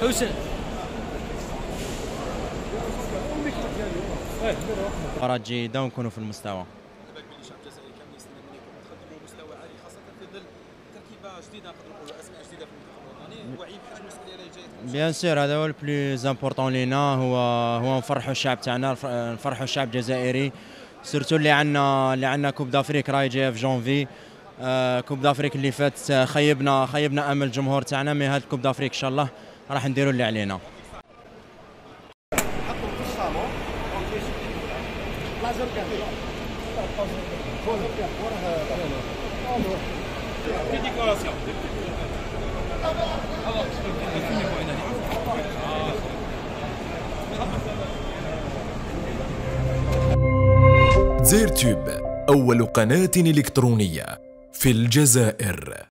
حسن. مباراة جيدة ونكونوا في المستوى. الشعب الجزائري كامل يستنى منكم تقدموا مستوى عالي خاصة في ظل تركيبة جديدة نقدروا نقولوا أسماء جديدة في المنتخب الوطني، وعي بحجم المسؤولية اللي جاية. بيان سور هذا هو البلوز امبورطون لينا، هو نفرحوا الشعب تاعنا، نفرحوا الشعب الجزائري، سورتو اللي عندنا كوب دافريك راهي جايه في جونفي. كوب دافريك اللي فات خيبنا امل الجمهور تاعنا، مي هاد كوب دافريك ان شاء الله راح نديروا اللي علينا. زيرتوب أول قناة إلكترونية في الجزائر.